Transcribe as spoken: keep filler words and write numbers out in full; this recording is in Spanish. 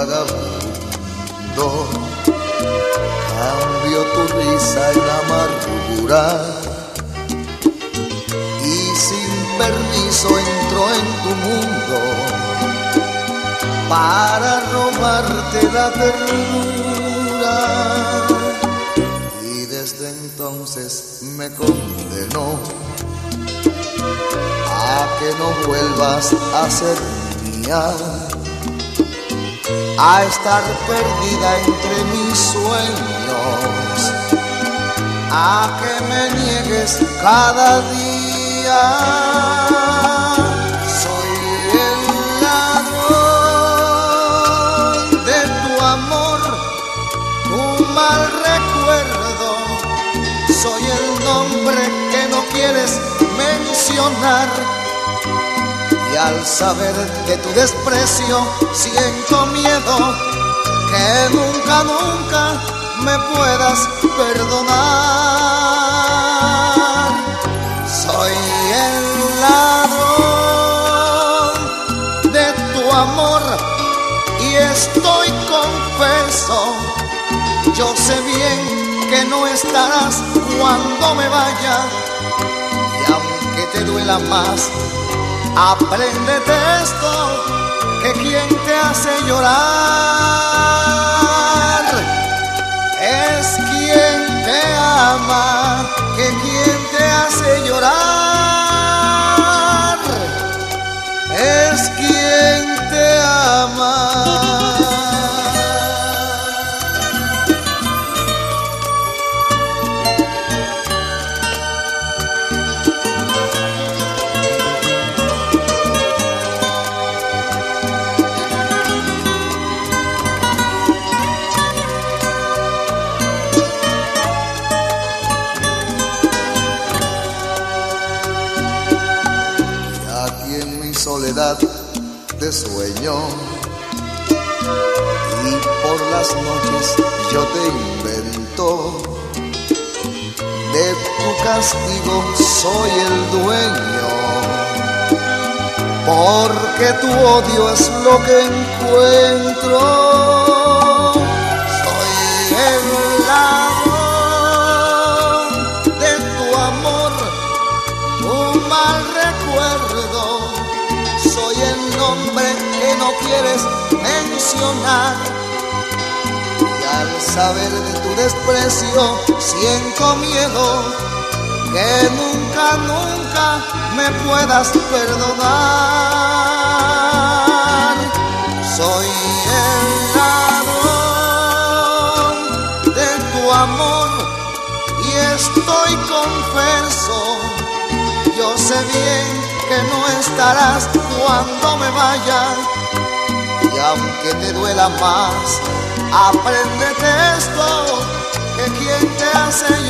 vagabundo, cambio tu risa en amargura y sin permiso entro en tu mundo para robarte la ternura. Y desde entonces me condenó a que no vuelvas a ser mía, a estar perdida entre mis sueños, a que me niegues cada día. Soy el ladrón de tu amor, tu mal recuerdo, soy el nombre que no quieres mencionar. Y al saber de tu desprecio siento miedo que nunca, nunca me puedas perdonar. Soy el ladrón de tu amor y estoy confeso. Yo sé bien que no estarás cuando me vaya, y aunque te duela más, apréndete esto, que quien te hace llorar es quien te ama, que quien te hace llorar es quien te ama. Soledad de sueño y por las noches yo te invento. De tu castigo soy el dueño, porque tu odio es lo que encuentro. Soy el ladrón de tu amor, tu mal recuerdo, soy el nombre que no quieres mencionar. Y al saber de tu desprecio siento miedo que nunca, nunca me puedas perdonar. Soy el ladrón de tu amor y estoy confeso. Yo sé bien que no estarás cuando me vaya, y aunque te duela más, apréndete esto, que quien te hace